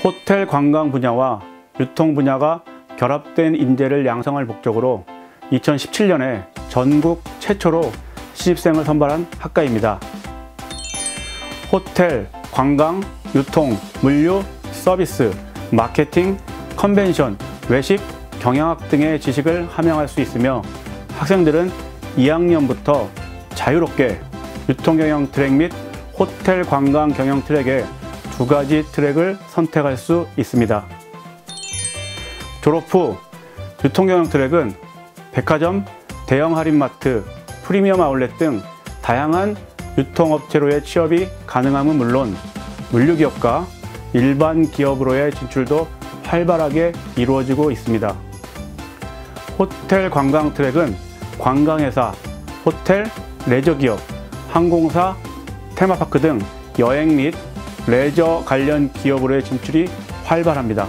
호텔 관광 분야와 유통 분야가 결합된 인재를 양성할 목적으로 2017년에 전국 최초로 신입생을 선발한 학과입니다. 호텔, 관광, 유통, 물류, 서비스, 마케팅, 컨벤션, 외식, 경영학 등의 지식을 함양할 수 있으며 학생들은 2학년부터 자유롭게 유통경영 트랙 및 호텔 관광 경영 트랙의 두 가지 트랙을 선택할 수 있습니다. 졸업 후 유통경영 트랙은 백화점, 대형 할인마트, 프리미엄 아울렛 등 다양한 유통업체로의 취업이 가능함은 물론 물류기업과 일반 기업으로의 진출도 활발하게 이루어지고 있습니다. 호텔 관광 트랙은 관광회사, 호텔, 레저기업, 항공사, 테마파크 등 여행 및 레저 관련 기업으로의 진출이 활발합니다.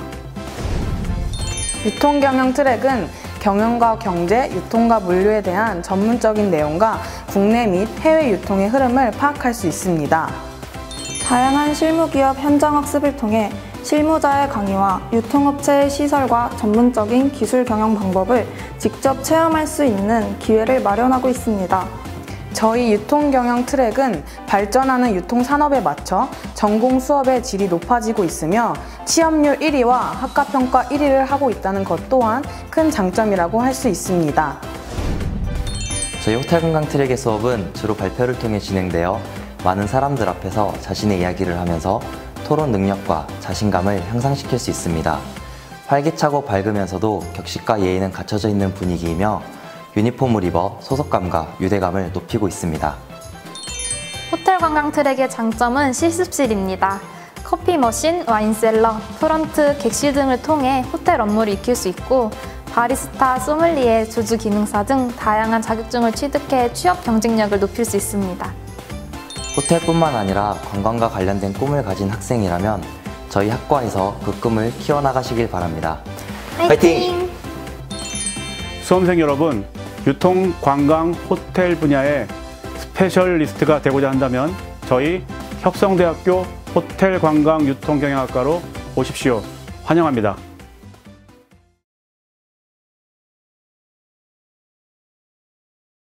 유통경영 트랙은 경영과 경제, 유통과 물류에 대한 전문적인 내용과 국내 및 해외 유통의 흐름을 파악할 수 있습니다. 다양한 실무기업 현장학습을 통해 실무자의 강의와 유통업체의 시설과 전문적인 기술 경영 방법을 직접 체험할 수 있는 기회를 마련하고 있습니다. 저희 유통경영 트랙은 발전하는 유통산업에 맞춰 전공 수업의 질이 높아지고 있으며 취업률 1위와 학과평가 1위를 하고 있다는 것 또한 큰 장점이라고 할 수 있습니다. 저희 호텔 관광 트랙의 수업은 주로 발표를 통해 진행되어 많은 사람들 앞에서 자신의 이야기를 하면서 토론 능력과 자신감을 향상시킬 수 있습니다. 활기차고 밝으면서도 격식과 예의는 갖춰져 있는 분위기이며 유니폼을 입어 소속감과 유대감을 높이고 있습니다. 호텔 관광 트랙의 장점은 실습실입니다. 커피 머신, 와인셀러, 프런트, 객실 등을 통해 호텔 업무를 익힐 수 있고 바리스타, 소믈리에, 주주 기능사 등 다양한 자격증을 취득해 취업 경쟁력을 높일 수 있습니다. 호텔뿐만 아니라 관광과 관련된 꿈을 가진 학생이라면 저희 학과에서 그 꿈을 키워나가시길 바랍니다. 화이팅! 수험생 여러분, 유통, 관광, 호텔 분야의 스페셜리스트가 되고자 한다면 저희 협성대학교 호텔 관광 유통경영학과로 오십시오. 환영합니다.